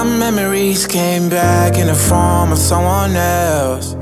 My memories came back in the form of someone else.